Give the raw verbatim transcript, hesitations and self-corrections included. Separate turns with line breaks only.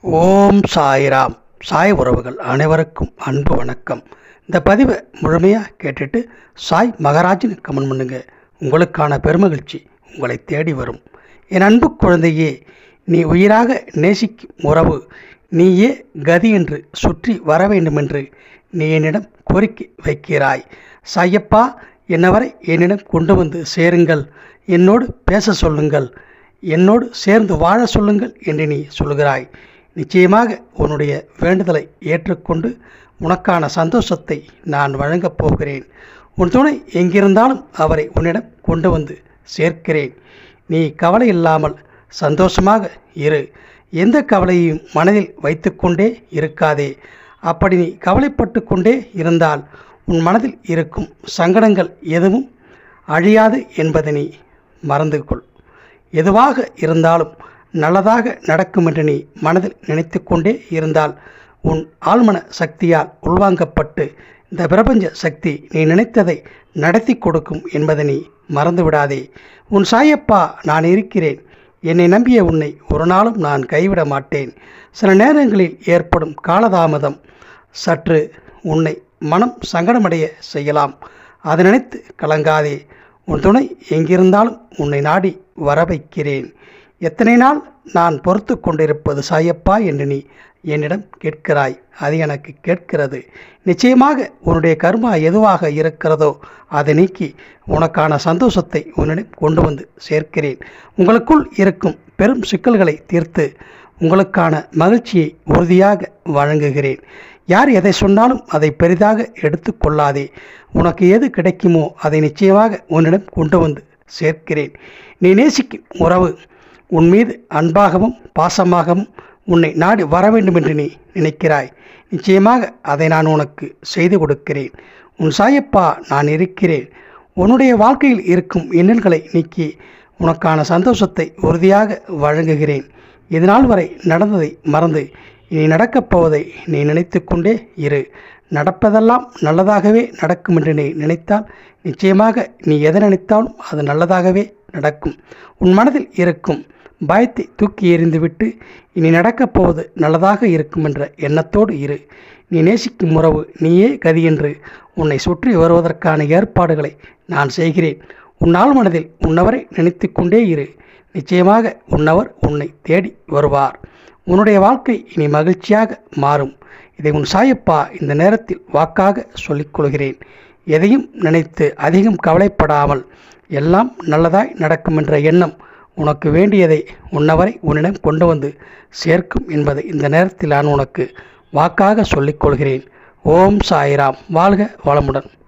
ஓம் சாய்ராம். சாய் உறவுகள் அனைவருக்கும் அன்பு வணக்கம். இந்த பதிவை முழுமையாக கேட்டுட்டு சாய் மகராஜின் கமெண்ட் பண்ணுங்க. உங்களுக்கான பெருமகிழ்ச்சி உங்களை தேடி வரும். என் அன்பு குழந்தையே, நீ உயிராக நேசிக்கும் உறவு நீயே கதி என்று சுற்றி வர வேண்டுமென்று நீ என்னிடம் கோரிக்கை வைக்கிறாய். சாயப்பா, என்னவரை என்னிடம் கொண்டு வந்து சேருங்கள், என்னோடு பேச சொல்லுங்கள், என்னோடு சேர்ந்து வாழ சொல்லுங்கள் என்று நீ சொல்கிறாய். நிச்சயமாக உன்னுடைய வேண்டுதலை ஏற்றுக்கொண்டு உனக்கான சந்தோஷத்தை நான் வழங்கப் போகிறேன். உன் துணை எங்கிருந்தாலும் அவரை உன்னிடம் கொண்டு வந்து சேர்க்கிறேன். நீ கவலை இல்லாமல் சந்தோஷமாக இரு. எந்த கவலையையும் மனதில் வைத்துக்கொண்டே இருக்காதே. அப்படி நீ கவலைப்பட்டு கொண்டே இருந்தால் உன் மனதில் இருக்கும் சங்கடங்கள் எதுவும் அழியாது என்பதை நீ மறந்து கொள். எதுவாக இருந்தாலும் நல்லதாக நடக்கும் என்று நீ மனதில் நினைத்து கொண்டே இருந்தால் உன் ஆழ்மன சக்தியால் உள்வாங்கப்பட்டு இந்த பிரபஞ்ச சக்தி நீ நினைத்ததை நடத்தி கொடுக்கும் என்பதை நீ மறந்துவிடாதே. உன் சாயப்பா நான் இருக்கிறேன். என்னை நம்பிய உன்னை ஒரு நாளும் நான் கைவிட மாட்டேன். சில நேரங்களில் ஏற்படும் காலதாமதம் சற்று உன்னை மனம் சங்கடமடைய செய்யலாம். அதை நினைத்து கலங்காதே. உன் துணை எங்கிருந்தாலும் உன்னை நாடி வர வைக்கிறேன். எத்தனை நாள் நான் பொறுத்து கொண்டிருப்பது சாயப்பா என்று நீ என்னிடம் கேட்கிறாய். அது எனக்கு கேட்கிறது. நிச்சயமாக உன்னுடைய கர்மா எதுவாக இருக்கிறதோ அதை நீக்கி உனக்கான சந்தோஷத்தை உன்னிடம் கொண்டு வந்து சேர்க்கிறேன். உங்களுக்குள் இருக்கும் பெரும் சிக்கல்களை தீர்த்து உங்களுக்கான மகிழ்ச்சியை உறுதியாக வழங்குகிறேன். யார் எதை சொன்னாலும் அதை பெரிதாக எடுத்து கொள்ளாதே. உனக்கு எது கிடைக்குமோ அதை நிச்சயமாக உன்னிடம் கொண்டு வந்து சேர்க்கிறேன். நீ நேசிக்கும் உறவு உன் மீது அன்பாகவும் பாசமாகவும் உன்னை நாடி வர வேண்டும் என்று நீ நினைக்கிறாய். நிச்சயமாக அதை நான் உனக்கு செய்து கொடுக்கிறேன். உன் சாயப்பா நான் இருக்கிறேன். உன்னுடைய வாழ்க்கையில் இருக்கும் இன்னல்களை நீக்கி உனக்கான சந்தோஷத்தை உறுதியாக வழங்குகிறேன். இதனால் வரை நடந்ததை மறந்து இனி நடக்கப் போவதை நீ நினைத்து கொண்டே இரு. நடப்பதெல்லாம் நல்லதாகவே நடக்கும் என்று நீ நினைத்தால் நிச்சயமாக நீ எதை நினைத்தாலும் அது நல்லதாகவே நடக்கும். உன் மனதில் இருக்கும் பயத்தை தூக்கி எறிந்துவிட்டு இனி நடக்கப் போவது நல்லதாக இருக்கும் என்ற எண்ணத்தோடு இரு. நீ நேசிக்கும் உறவு நீயே கதி என்று உன்னை சுற்றி வருவதற்கான ஏற்பாடுகளை நான் செய்கிறேன். உன்னால் மனதில் உன்னவரை நினைத்து கொண்டே இரு. நிச்சயமாக உன்னவர் உன்னை தேடி வருவார். உன்னுடைய வாழ்க்கை இனி மகிழ்ச்சியாக மாறும். இதை உன் சாயப்பா இந்த நேரத்தில் வாக்காக சொல்லிக்கொள்கிறேன். எதையும் நினைத்து அதிகம் கவலைப்படாமல் எல்லாம் நல்லதாய் நடக்கும் என்ற எண்ணம் உனக்கு வேண்டியதை உன்னவரை உன்னிடம் கொண்டு வந்து சேர்க்கும் என்பதை இந்த நேரத்தில் நான் உனக்கு வாக்காக சொல்லிக்கொள்கிறேன். ஓம் சாய்ராம். வாழ்க வளமுடன்.